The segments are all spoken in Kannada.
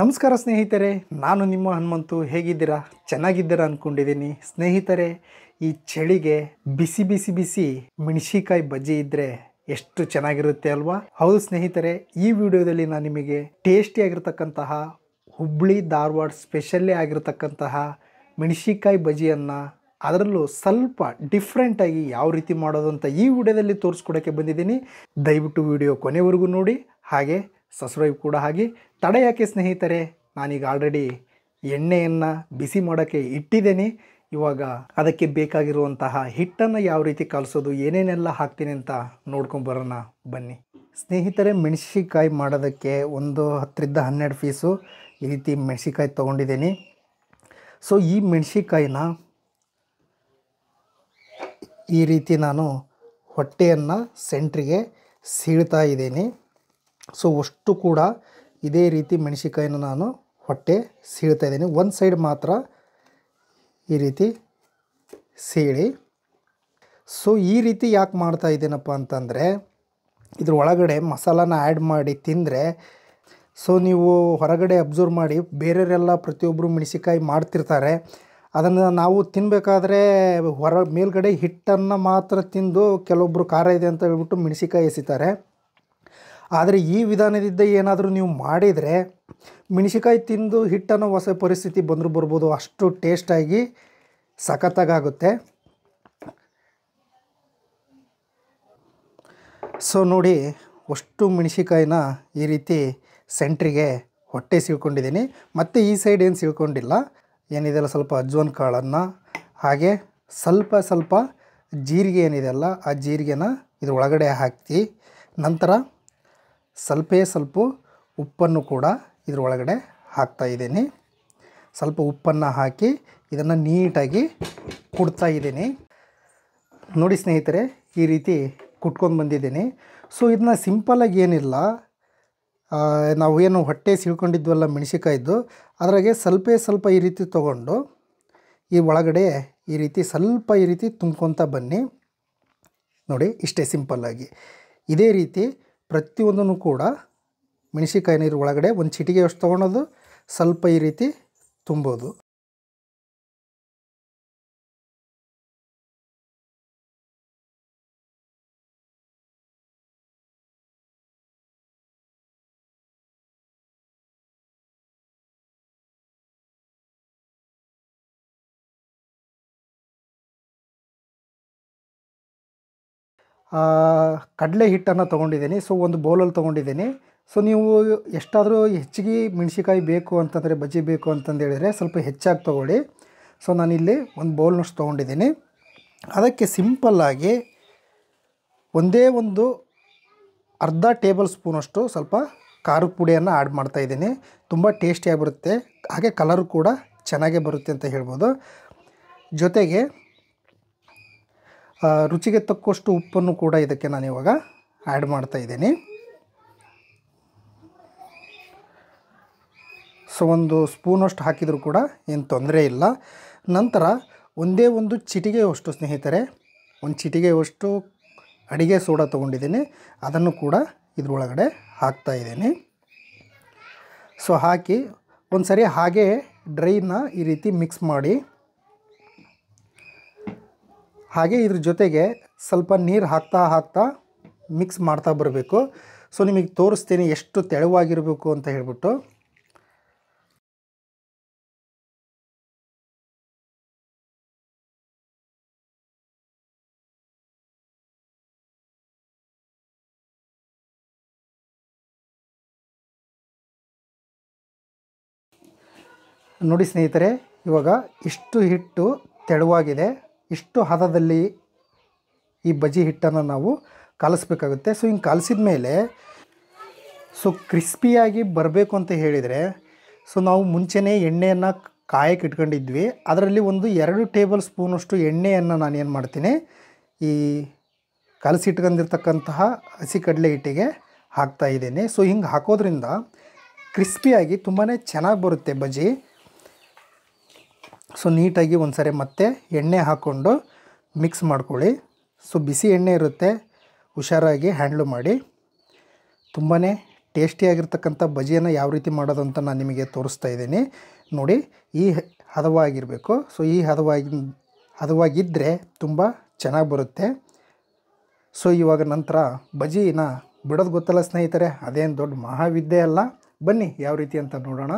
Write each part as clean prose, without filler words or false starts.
ನಮಸ್ಕಾರ ಸ್ನೇಹಿತರೆ, ನಾನು ನಿಮ್ಮ ಹನುಮಂತು. ಹೇಗಿದ್ದೀರಾ? ಚೆನ್ನಾಗಿದ್ದೀರಾ ಅಂದ್ಕೊಂಡಿದ್ದೀನಿ. ಸ್ನೇಹಿತರೆ, ಈ ಚಳಿಗೆ ಬಿಸಿ ಬಿಸಿ ಬಿಸಿ ಮೆಣಸಿಕಾಯಿ ಬಜ್ಜಿ ಇದ್ದರೆ ಎಷ್ಟು ಚೆನ್ನಾಗಿರುತ್ತೆ ಅಲ್ವಾ? ಹೌದು ಸ್ನೇಹಿತರೆ, ಈ ವಿಡಿಯೋದಲ್ಲಿ ನಾನು ನಿಮಗೆ ಟೇಸ್ಟಿಯಾಗಿರ್ತಕ್ಕಂತಹ ಹುಬ್ಬಳ್ಳಿ ಧಾರವಾಡ ಸ್ಪೆಷಲ್ಲೇ ಆಗಿರ್ತಕ್ಕಂತಹ ಮೆಣಸಿಕಾಯಿ ಬಜ್ಜಿಯನ್ನು ಅದರಲ್ಲೂ ಸ್ವಲ್ಪ ಡಿಫ್ರೆಂಟಾಗಿ ಯಾವ ರೀತಿ ಮಾಡೋದು ಅಂತ ಈ ವಿಡಿಯೋದಲ್ಲಿ ತೋರಿಸ್ಕೊಡೋಕ್ಕೆ ಬಂದಿದ್ದೀನಿ. ದಯವಿಟ್ಟು ವಿಡಿಯೋ ಕೊನೆವರೆಗೂ ನೋಡಿ, ಹಾಗೆ ಸಬ್ಸ್ಕ್ರೈಬ್ ಕೂಡ ಆಗಿ. ತಡ ಯಾಕೆ ಸ್ನೇಹಿತರೆ, ನಾನೀಗ ಆಲ್ರೆಡಿ ಎಣ್ಣೆಯನ್ನು ಬಿಸಿ ಮಾಡೋಕ್ಕೆ ಇಟ್ಟಿದ್ದೇನೆ. ಇವಾಗ ಅದಕ್ಕೆ ಬೇಕಾಗಿರುವಂತಹ ಹಿಟ್ಟನ್ನು ಯಾವ ರೀತಿ ಕಲಸೋದು, ಏನೇನೆಲ್ಲ ಹಾಕ್ತೀನಿ ಅಂತ ನೋಡ್ಕೊಂಬರೋಣ ಬನ್ನಿ ಸ್ನೇಹಿತರೆ. ಮೆಣಸಿಕಾಯಿ ಮಾಡೋದಕ್ಕೆ ಒಂದು 10-12 ಪೀಸು ಈ ರೀತಿ ಮೆಣಸಿಕಾಯಿ ತೊಗೊಂಡಿದ್ದೀನಿ. ಸೊ ಈ ಮೆಣಸಿಕಾಯಿನ ಈ ರೀತಿ ನಾನು ಹೊಟ್ಟೆಯನ್ನು ಸೆಂಟ್ರಿಗೆ ಸೀಳ್ತಾ ಇದ್ದೀನಿ. ಸೊ ಅಷ್ಟು ಕೂಡ ಇದೇ ರೀತಿ ಮೆಣಸಿಕಾಯಿನ ನಾನು ಹೊಟ್ಟೆ ಸೀಳ್ತಾ ಇದ್ದೀನಿ. ಒಂದು ಸೈಡ್ ಮಾತ್ರ ಈ ರೀತಿ ಸೀಳಿ. ಸೊ ಈ ರೀತಿ ಯಾಕೆ ಮಾಡ್ತಾ ಇದ್ದೀನಪ್ಪ ಅಂತಂದರೆ, ಇದ್ರ ಒಳಗಡೆ ಮಸಾಲಾನ ಆ್ಯಡ್ ಮಾಡಿ ತಿಂದರೆ, ಸೊ ನೀವು ಹೊರಗಡೆ ಅಬ್ಸರ್ವ್ ಮಾಡಿ, ಬೇರೆಯವರೆಲ್ಲ ಪ್ರತಿಯೊಬ್ಬರು ಮೆಣಸಿಕಾಯಿ ಮಾಡ್ತಿರ್ತಾರೆ. ಅದನ್ನು ನಾವು ತಿನ್ನಬೇಕಾದ್ರೆ ಮೇಲ್ಗಡೆ ಹಿಟ್ಟನ್ನು ಮಾತ್ರ ತಿಂದು ಕೆಲವೊಬ್ಬರು ಖಾರ ಇದೆ ಅಂತ ಹೇಳ್ಬಿಟ್ಟು ಮೆಣಸಿಕಾಯಿ ಎಸಿತಾರೆ. ಆದರೆ ಈ ವಿಧಾನದಿಂದ ಏನಾದರೂ ನೀವು ಮಾಡಿದರೆ ಮೆಣಸಿಕಾಯಿ ತಿಂದು ಹಿಟ್ಟನ್ನು ಹೊಸ ಪರಿಸ್ಥಿತಿ ಬಂದರೂ ಬರ್ಬೋದು. ಅಷ್ಟು ಟೇಸ್ಟಾಗಿ ಸಖತ್ತಾಗುತ್ತೆ. ಸೊ ನೋಡಿ, ಅಷ್ಟು ಮೆಣಸಿಕಾಯಿನ ಈ ರೀತಿ ಸೆಂಟ್ರಿಗೆ ಹೊಟ್ಟೆ ಸೀಳ್ಕೊಂಡಿದ್ದೀನಿ. ಮತ್ತು ಈ ಸೈಡ್ ಏನು ಸೀಳ್ಕೊಂಡಿಲ್ಲ, ಏನಿದೆಲ್ಲ ಸ್ವಲ್ಪ ಅಜ್ವಾನ್ ಕಾಳನ್ನು, ಹಾಗೆ ಸ್ವಲ್ಪ ಜೀರಿಗೆ ಏನಿದೆಯಲ್ಲ ಆ ಜೀರಿಗೆನ ಇದ್ರ ಒಳಗಡೆ ಹಾಕಿ, ನಂತರ ಸ್ವಲ್ಪ ಉಪ್ಪನ್ನು ಕೂಡ ಇದ್ರ ಒಳಗಡೆ ಹಾಕ್ತಾಯಿದ್ದೀನಿ. ಸ್ವಲ್ಪ ಉಪ್ಪನ್ನು ಹಾಕಿ ಇದನ್ನು ನೀಟಾಗಿ ಕುಟ್ತಾ ಇದ್ದೀನಿ. ನೋಡಿ ಸ್ನೇಹಿತರೆ, ಈ ರೀತಿ ಕುಟ್ಕೊಂಡು ಬಂದಿದ್ದೀನಿ. ಸೊ ಇದನ್ನ ಸಿಂಪಲ್ಲಾಗಿ ಏನಿಲ್ಲ, ನಾವು ಏನು ಹೊಟ್ಟೆ ಸೀಳ್ಕೊಂಡಿದ್ವಲ್ಲ ಮೆಣಸಿಕಾಯ್ದು, ಅದ್ರಾಗೆ ಸ್ವಲ್ಪ ಈ ರೀತಿ ತೊಗೊಂಡು ಈ ಒಳಗಡೆ ಈ ರೀತಿ ಈ ರೀತಿ ತುಂಬ್ಕೊತ ಬನ್ನಿ. ನೋಡಿ, ಇಷ್ಟೇ ಸಿಂಪಲ್ಲಾಗಿ. ಇದೇ ರೀತಿ ಪ್ರತಿಯೊಂದನ್ನು ಕೂಡ ಮೆಣಸಿಕಾಯಿ ನೀರು ಒಳಗಡೆ ಒಂದು ಚಿಟಿಗೆ ಅಷ್ಟು ತೊಗೊಳೋದು, ಸ್ವಲ್ಪ ಈ ರೀತಿ ತುಂಬೋದು. ಕಡಲೆ ಹಿಟ್ಟನ್ನು ತೊಗೊಂಡಿದ್ದೀನಿ. ಸೊ ಒಂದು ಬೌಲಲ್ಲಿ ತೊಗೊಂಡಿದ್ದೀನಿ. ಸೊ ನೀವು ಎಷ್ಟಾದರೂ ಹೆಚ್ಚಿಗೆ ಮೆಣಸಿಕಾಯಿ ಬೇಕು ಅಂತಂದರೆ, ಬಜ್ಜಿ ಬೇಕು ಅಂತಂದು ಹೇಳಿದರೆ ಸ್ವಲ್ಪ ಹೆಚ್ಚಾಗಿ ತೊಗೊಳ್ಳಿ. ಸೊ ನಾನಿಲ್ಲಿ ಒಂದು ಬೌಲ್ನಷ್ಟು ತೊಗೊಂಡಿದ್ದೀನಿ. ಅದಕ್ಕೆ ಸಿಂಪಲ್ಲಾಗಿ ಒಂದೇ ಒಂದು ಅರ್ಧ ಟೇಬಲ್ ಸ್ಪೂನಷ್ಟು ಸ್ವಲ್ಪ ಖಾರದ ಪುಡಿಯನ್ನು ಆ್ಯಡ್ ಮಾಡ್ತಾಯಿದ್ದೀನಿ. ತುಂಬ ಟೇಸ್ಟಿಯಾಗಿರುತ್ತೆ, ಹಾಗೆ ಕಲರು ಕೂಡ ಚೆನ್ನಾಗೇ ಬರುತ್ತೆ ಅಂತ ಹೇಳ್ಬೋದು. ಜೊತೆಗೆ ರುಚಿಗೆ ತಕ್ಕಷ್ಟು ಉಪ್ಪನ್ನು ಕೂಡ ಇದಕ್ಕೆ ನಾನು ಇವಾಗ ಆ್ಯಡ್ ಮಾಡ್ತಾಯಿದ್ದೀನಿ. ಸೊ ಒಂದು ಸ್ಪೂನಷ್ಟು ಹಾಕಿದರೂ ಕೂಡ ಏನು ತೊಂದರೆ ಇಲ್ಲ. ನಂತರ ಒಂದೇ ಒಂದು ಚಿಟಿಗೆಯಷ್ಟು ಸ್ನೇಹಿತರೆ, ಒಂದು ಚಿಟಿಗೆಯಷ್ಟು ಅಡಿಗೆ ಸೋಡಾ ತೊಗೊಂಡಿದ್ದೀನಿ. ಅದನ್ನು ಕೂಡ ಇದ್ರೊಳಗಡೆ ಹಾಕ್ತಾಯಿದ್ದೀನಿ. ಸೊ ಹಾಕಿ ಒಂದು ಸರಿ ಹಾಗೆ ಡ್ರೈನ ಈ ರೀತಿ ಮಿಕ್ಸ್ ಮಾಡಿ, ಹಾಗೆ ಇದ್ರ ಜೊತೆಗೆ ಸ್ವಲ್ಪ ನೀರು ಹಾಕ್ತಾ ಮಿಕ್ಸ್ ಮಾಡ್ತಾ ಬರಬೇಕು. ಸೊ ನಿಮಗೆ ತೋರಿಸ್ತೀನಿ ಎಷ್ಟು ತೆಳುವಾಗಿರಬೇಕು ಅಂತ ಹೇಳ್ಬಿಟ್ಟು. ನೋಡಿ ಸ್ನೇಹಿತರೆ, ಇವಾಗ ಇಷ್ಟು ಹಿಟ್ಟು ತೆಳುವಾಗಿದೆ. ಇಷ್ಟು ಹದದಲ್ಲಿ ಈ ಬಜ್ಜಿ ಹಿಟ್ಟನ್ನು ನಾವು ಕಲಿಸ್ಬೇಕಾಗುತ್ತೆ. ಸೊ ಹಿಂಗೆ ಕಲಿಸಿದ ಮೇಲೆ ಸೊ ಕ್ರಿಸ್ಪಿಯಾಗಿ ಬರಬೇಕು ಅಂತ ಹೇಳಿದರೆ, ಸೊ ನಾವು ಮುಂಚೆನೇ ಎಣ್ಣೆಯನ್ನು ಕಾಯಕ್ಕೆ ಇಟ್ಕೊಂಡಿದ್ವಿ. ಅದರಲ್ಲಿ ಒಂದು 2 ಟೇಬಲ್ ಸ್ಪೂನಷ್ಟು ಎಣ್ಣೆಯನ್ನು ನಾನು ಏನು ಮಾಡ್ತೀನಿ, ಈ ಕಲಸಿಟ್ಕೊಂಡಿರ್ತಕ್ಕಂತಹ ಹಸಿ ಕಡಲೆ ಹಿಟ್ಟಿಗೆ ಹಾಕ್ತಾಯಿದ್ದೀನಿ. ಸೊ ಹಿಂಗೆ ಹಾಕೋದ್ರಿಂದ ಕ್ರಿಸ್ಪಿಯಾಗಿ ತುಂಬಾ ಚೆನ್ನಾಗಿ ಬರುತ್ತೆ ಬಜ್ಜಿ. ಸೊ ನೀಟಾಗಿ ಒಂದು ಸರಿ ಮತ್ತೆ ಎಣ್ಣೆ ಹಾಕ್ಕೊಂಡು ಮಿಕ್ಸ್ ಮಾಡ್ಕೊಳ್ಳಿ. ಸೊ ಬಿಸಿ ಎಣ್ಣೆ ಇರುತ್ತೆ, ಹುಷಾರಾಗಿ ಹ್ಯಾಂಡ್ಲ್ ಮಾಡಿ. ತುಂಬಾ ಟೇಸ್ಟಿಯಾಗಿರ್ತಕ್ಕಂಥ ಬಜಿಯನ್ನು ಯಾವ ರೀತಿ ಮಾಡೋದು ಅಂತ ನಾನು ನಿಮಗೆ ತೋರಿಸ್ತಾ ಇದ್ದೀನಿ. ನೋಡಿ, ಈ ಹದವಾಗಿರಬೇಕು. ಸೊ ಈ ಹದವಾಗಿದ್ದರೆ ತುಂಬ ಚೆನ್ನಾಗಿ ಬರುತ್ತೆ. ಸೊ ಇವಾಗ ನಂತರ ಬಜಿನ ಬಿಡೋದು ಗೊತ್ತಲ್ಲ ಸ್ನೇಹಿತರೆ, ಅದೇನು ದೊಡ್ಡ ಮಹಾವಿದ್ಯೆ ಅಲ್ಲ. ಬನ್ನಿ ಯಾವ ರೀತಿ ಅಂತ ನೋಡೋಣ.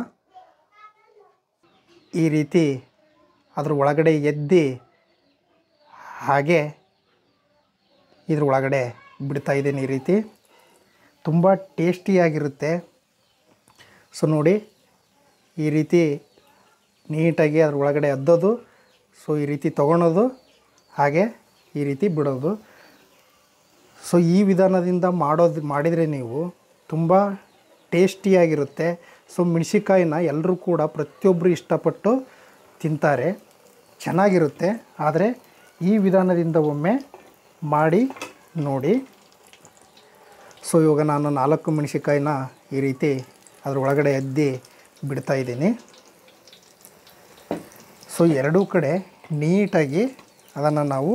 ಈ ರೀತಿ ಅದ್ರ ಒಳಗಡೆ ಎದ್ದಿ ಹಾಗೆ ಇದ್ರ ಒಳಗಡೆ ಬಿಡ್ತಾ ಇದ್ದೀನಿ. ಈ ರೀತಿ ತುಂಬ ಟೇಸ್ಟಿಯಾಗಿರುತ್ತೆ. ಸೊ ನೋಡಿ, ಈ ರೀತಿ ನೀಟಾಗಿ ಅದ್ರ ಒಳಗಡೆ ಅದ್ದೋದು. ಸೊ ಈ ರೀತಿ ತೊಗೊಳೋದು, ಹಾಗೆ ಈ ರೀತಿ ಬಿಡೋದು. ಸೊ ಈ ವಿಧಾನದಿಂದ ಮಾಡಿದರೆ ನೀವು ತುಂಬ ಟೇಸ್ಟಿಯಾಗಿರುತ್ತೆ. ಸೊ ಮೆಣಸಿಕಾಯಿನ ಎಲ್ಲರೂ ಕೂಡ ಪ್ರತಿಯೊಬ್ಬರು ಇಷ್ಟಪಟ್ಟು ತಿಂತಾರೆ, ಚೆನ್ನಾಗಿರುತ್ತೆ. ಆದರೆ ಈ ವಿಧಾನದಿಂದ ಒಮ್ಮೆ ಮಾಡಿ ನೋಡಿ. ಸೊ ಇವಾಗ ನಾನು 4 ಮೆಣಸಿಕಾಯಿನ ಈ ರೀತಿ ಅದ್ರ ಒಳಗಡೆ ಎದ್ದಿ ಬಿಡ್ತಾ ಇದ್ದೀನಿ. ಸೊ ಎರಡೂ ಕಡೆ ನೀಟಾಗಿ ಅದನ್ನು ನಾವು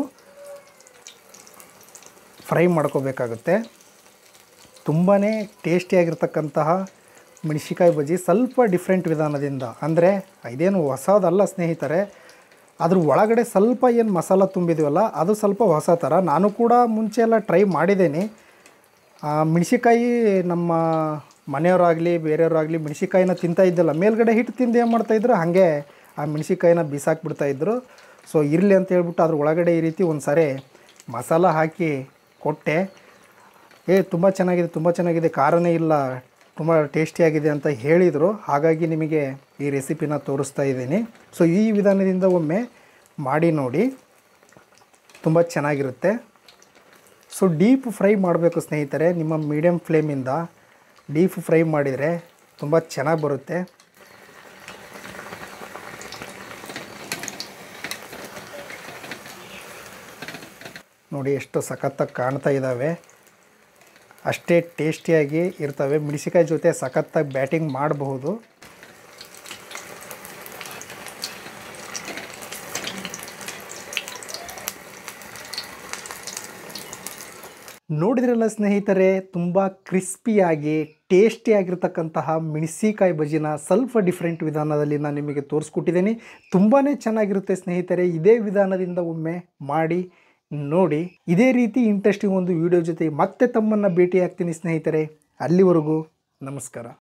ಫ್ರೈ ಮಾಡ್ಕೋಬೇಕಾಗುತ್ತೆ. ತುಂಬಾ ಟೇಸ್ಟಿಯಾಗಿರ್ತಕ್ಕಂತಹ ಮೆಣಸಿಕಾಯಿ ಬಜ್ಜಿ ಸ್ವಲ್ಪ ಡಿಫ್ರೆಂಟ್ ವಿಧಾನದಿಂದ, ಅಂದರೆ ಇದೇನು ಹೊಸದಲ್ಲ ಸ್ನೇಹಿತರೆ. ಅದ್ರ ಒಳಗಡೆ ಸ್ವಲ್ಪ ಏನು ಮಸಾಲ ತುಂಬಿದ್ದೀವಲ್ಲ ಅದು ಸ್ವಲ್ಪ ಹೊಸ ಥರ. ನಾನು ಕೂಡ ಮುಂಚೆ ಎಲ್ಲ ಟ್ರೈ ಮಾಡಿದ್ದೀನಿ. ಮೆಣಸಿಕಾಯಿ ನಮ್ಮ ಮನೆಯವರಾಗಲಿ ಬೇರೆಯವರಾಗಲಿ ಮೆಣಸಿಕಾಯಿನ ತಿಂತಾಯಿದ್ದಲ್ಲ, ಮೇಲ್ಗಡೆ ಹಿಟ್ಟು ತಿಂದು ಏನು ಮಾಡ್ತಾಯಿದ್ರು, ಹಾಗೆ ಆ ಮೆಣಸಿಕಾಯಿನ ಬಿಸಾಕ್ಬಿಡ್ತಾಯಿದ್ರು. ಸೊ ಇರಲಿ ಅಂತ ಹೇಳ್ಬಿಟ್ಟು ಅದ್ರ ಒಳಗಡೆ ಈ ರೀತಿ ಒಂದು ಸಾರಿ ಮಸಾಲ ಹಾಕಿ ಕೊಟ್ಟೆ. ತುಂಬ ಚೆನ್ನಾಗಿದೆ, ಖಾರನೇ ಇಲ್ಲ, ತುಂಬ ಟೇಸ್ಟಿಯಾಗಿದೆ ಅಂತ ಹೇಳಿದರು. ಹಾಗಾಗಿ ನಿಮಗೆ ಈ ರೆಸಿಪಿನ ತೋರಿಸ್ತಾ ಇದ್ದೀನಿ. ಸೊ ಈ ವಿಧಾನದಿಂದ ಒಮ್ಮೆ ಮಾಡಿ ನೋಡಿ, ತುಂಬ ಚೆನ್ನಾಗಿರುತ್ತೆ. ಸೊ ಡೀಪ್ ಫ್ರೈ ಮಾಡಬೇಕು ಸ್ನೇಹಿತರೆ. ನಿಮ್ಮ ಮೀಡಿಯಮ್ ಫ್ಲೇಮಿಂದ ಡೀಪ್ ಫ್ರೈ ಮಾಡಿದರೆ ತುಂಬ ಚೆನ್ನಾಗಿ ಬರುತ್ತೆ. ನೋಡಿ ಎಷ್ಟು ಸಖತ್ತಾಗಿ ಕಾಣ್ತಾ ಇದ್ದಾವೆ, ಅಷ್ಟೇ ಟೇಸ್ಟಿಯಾಗಿ ಇರ್ತವೆ. ಮೆಣಸಿಕಾಯಿ ಜೊತೆ ಸಖತ್ತಾಗಿ ಬ್ಯಾಟಿಂಗ್ ಮಾಡಬಹುದು. ನೋಡಿದ್ರಲ್ಲ ಸ್ನೇಹಿತರೆ, ತುಂಬ ಕ್ರಿಸ್ಪಿಯಾಗಿ ಟೇಸ್ಟಿಯಾಗಿರ್ತಕ್ಕಂತಹ ಮೆಣಸಿಕಾಯಿ ಬಜಿನ ಸ್ವಲ್ಪ ಡಿಫ್ರೆಂಟ್ ವಿಧಾನದಲ್ಲಿ ನಾನು ನಿಮಗೆ ತೋರಿಸ್ಕೊಟ್ಟಿದ್ದೀನಿ. ತುಂಬಾ ಚೆನ್ನಾಗಿರುತ್ತೆ ಸ್ನೇಹಿತರೆ. ಇದೇ ವಿಧಾನದಿಂದ ಒಮ್ಮೆ ಮಾಡಿ ನೋಡಿ. ಇದೇ ರೀತಿ ಇಂಟ್ರೆಸ್ಟಿಂಗ್ ಒಂದು ವಿಡಿಯೋ ಜೊತೆ ಮತ್ತೆ ತಮ್ಮನ್ನು ಭೇಟಿ ಆಗ್ತೀನಿ ಸ್ನೇಹಿತರೆ. ಅಲ್ಲಿವರೆಗೂ ನಮಸ್ಕಾರ.